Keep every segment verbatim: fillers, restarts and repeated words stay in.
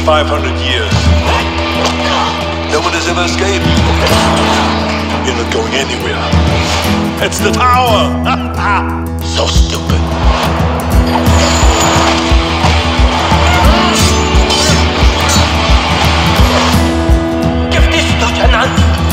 five hundred years. No one has ever escaped. You're not going anywhere. It's the tower! So stupid. Give this to Chenan!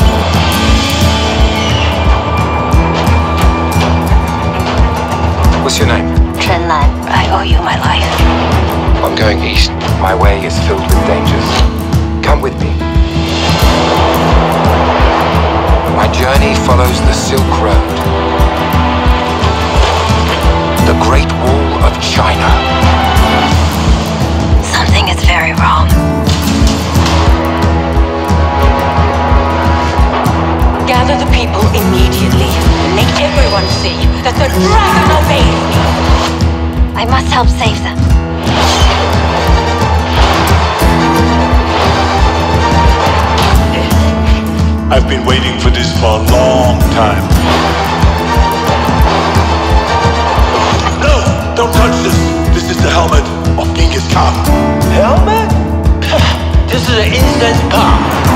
What's your name? Chen Lan, I owe you my life. I'm going east. My way is filled with dangers. Come with me. My journey follows the Silk Road. The Great Wall of China. Something is very wrong. Gather the people immediately. Make everyone see that the dragon obeys me. I must help save them. I've been waiting for this for a long time. No! Don't touch this! This is the helmet of Genghis Khan. Helmet? This is an incense palm.